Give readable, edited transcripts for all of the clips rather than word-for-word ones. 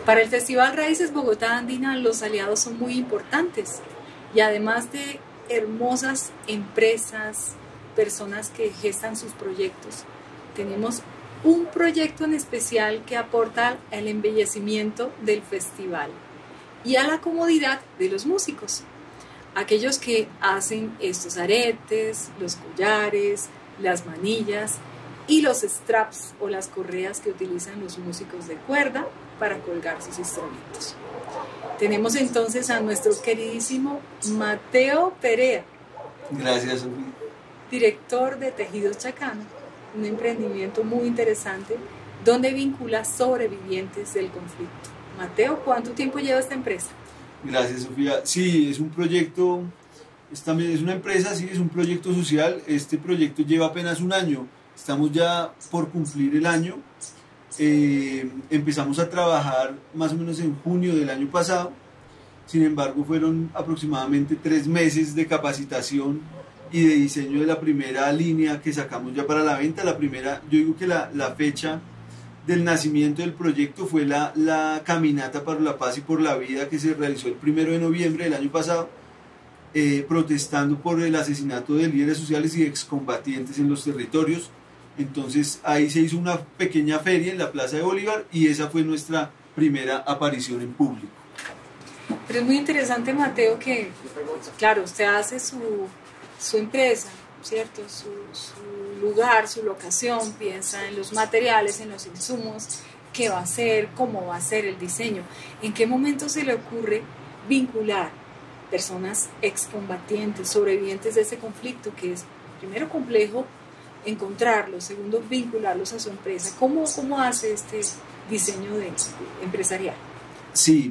Para el Festival Raíces Bogotá Andina los aliados son muy importantes y además de hermosas empresas, personas que gestan sus proyectos, tenemos un proyecto en especial que aporta al embellecimiento del festival y a la comodidad de los músicos, aquellos que hacen estos aretes, los collares, las manillas y los straps o las correas que utilizan los músicos de cuerda para colgar sus instrumentos. Tenemos entonces a nuestro queridísimo Mateo Perea. Gracias, Sofía. Director de Tejidos Chacana, un emprendimiento muy interesante donde vincula sobrevivientes del conflicto. Mateo, ¿cuánto tiempo lleva esta empresa? Gracias, Sofía. Sí, es un proyecto, también es una empresa, sí, es un proyecto social. Este proyecto lleva apenas un año, estamos ya por cumplir el año. Empezamos a trabajar más o menos en junio del año pasado, sin embargo fueron aproximadamente 3 meses de capacitación y de diseño de la primera línea que sacamos ya para la venta. La primera, yo digo que la fecha del nacimiento del proyecto fue la caminata para la paz y por la vida que se realizó el 1 de noviembre del año pasado, protestando por el asesinato de líderes sociales y excombatientes en los territorios. Entonces ahí se hizo una pequeña feria en la Plaza de Bolívar y esa fue nuestra primera aparición en público. Pero es muy interesante, Mateo, que claro, usted hace su empresa, ¿cierto? Su lugar, su locación, piensa en los materiales, en los insumos, qué va a hacer, cómo va a ser el diseño. ¿En qué momento se le ocurre vincular personas excombatientes, sobrevivientes de ese conflicto que es primero complejo encontrarlos, segundo vincularlos a su empresa? ¿Cómo hace este diseño empresarial? Sí,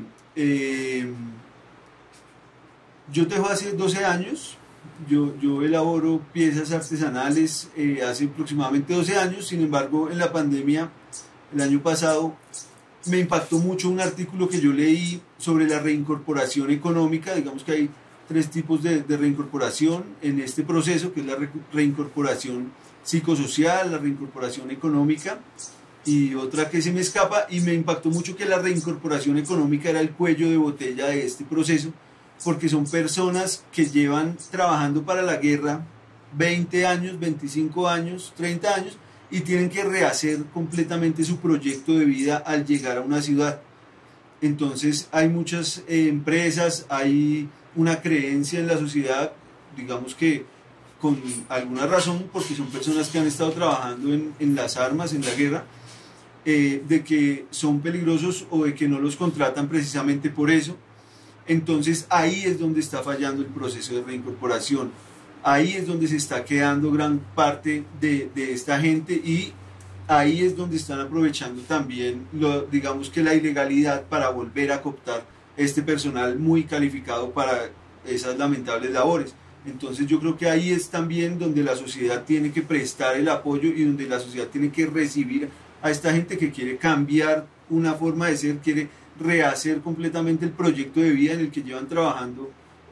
yo tejo hace 12 años, yo elaboro piezas artesanales hace aproximadamente 12 años, sin embargo en la pandemia el año pasado me impactó mucho un artículo que yo leí sobre la reincorporación económica. Digamos que hay 3 tipos de reincorporación en este proceso, que es la reincorporación psicosocial, la reincorporación económica y otra que se me escapa, y me impactó mucho que la reincorporación económica era el cuello de botella de este proceso, porque son personas que llevan trabajando para la guerra 20 años, 25 años, 30 años y tienen que rehacer completamente su proyecto de vida al llegar a una ciudad. Entonces hay muchas empresas, hay una creencia en la sociedad, digamos que con alguna razón, porque son personas que han estado trabajando en las armas, en la guerra, de que son peligrosos o de que no los contratan precisamente por eso. Entonces ahí es donde está fallando el proceso de reincorporación, ahí es donde se está quedando gran parte de esta gente y ahí es donde están aprovechando también, digamos que la ilegalidad para volver a cooptar este personal muy calificado para esas lamentables labores. Entonces yo creo que ahí es también donde la sociedad tiene que prestar el apoyo y donde la sociedad tiene que recibir a esta gente que quiere cambiar una forma de ser, quiere rehacer completamente el proyecto de vida en el que llevan trabajando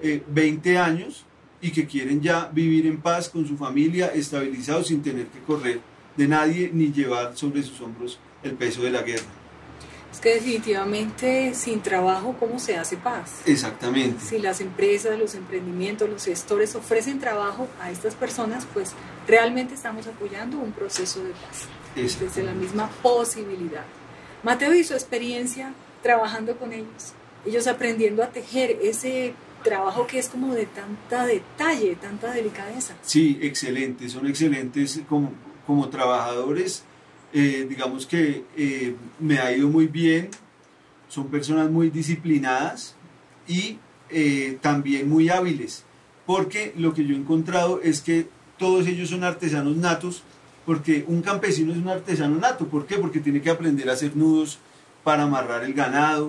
20 años y que quieren ya vivir en paz con su familia, estabilizados, sin tener que correr de nadie ni llevar sobre sus hombros el peso de la guerra. Es que definitivamente sin trabajo, ¿cómo se hace paz? Exactamente. Si las empresas, los emprendimientos, los gestores ofrecen trabajo a estas personas, pues realmente estamos apoyando un proceso de paz. Desde la misma posibilidad. Mateo, y su experiencia trabajando con ellos aprendiendo a tejer ese trabajo que es como de tanta detalle, tanta delicadeza. Sí, excelentes, son excelentes como trabajadores. Digamos que me ha ido muy bien, son personas muy disciplinadas y también muy hábiles, porque lo que yo he encontrado es que todos ellos son artesanos natos, porque un campesino es un artesano nato. ¿Por qué? Porque tiene que aprender a hacer nudos para amarrar el ganado,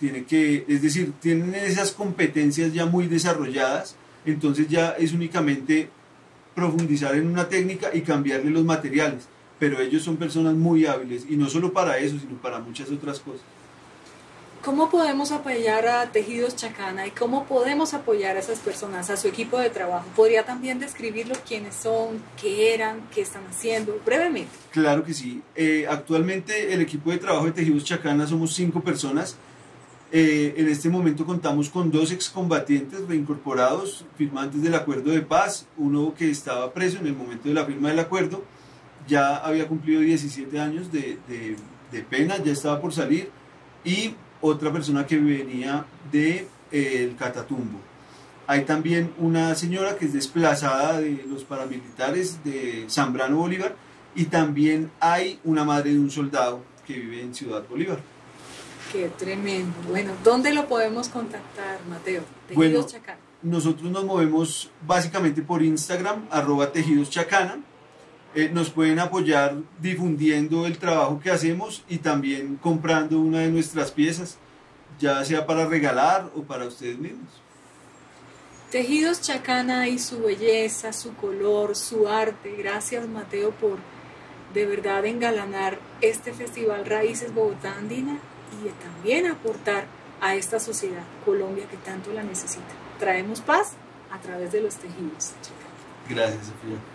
es decir, tienen esas competencias ya muy desarrolladas, entonces ya es únicamente profundizar en una técnica y cambiarle los materiales, pero ellos son personas muy hábiles y no solo para eso, sino para muchas otras cosas. ¿Cómo podemos apoyar a Tejidos Chacana y cómo podemos apoyar a esas personas, a su equipo de trabajo? ¿Podría también describirlo quiénes son, qué eran, qué están haciendo, brevemente? Claro que sí. Actualmente el equipo de trabajo de Tejidos Chacana somos 5 personas. En este momento contamos con 2 excombatientes reincorporados, firmantes del acuerdo de paz, uno que estaba preso en el momento de la firma del acuerdo, ya había cumplido 17 años de pena, ya estaba por salir, y otra persona que venía de el Catatumbo. Hay también una señora que es desplazada de los paramilitares de Zambrano Bolívar, y también hay una madre de un soldado que vive en Ciudad Bolívar. Qué tremendo. Bueno, ¿dónde lo podemos contactar, Mateo? Tejidos Bueno, Chacana. nosotros nos movemos básicamente por Instagram, @tejidoschacana. Nos pueden apoyar difundiendo el trabajo que hacemos y también comprando una de nuestras piezas, ya sea para regalar o para ustedes mismos. Tejidos Chacana y su belleza, su color, su arte. Gracias, Mateo, por de verdad engalanar este Festival Raíces Bogotá Andina y también aportar a esta sociedad, Colombia, que tanto la necesita. Traemos paz a través de los tejidos Chacana. Gracias, Sofía.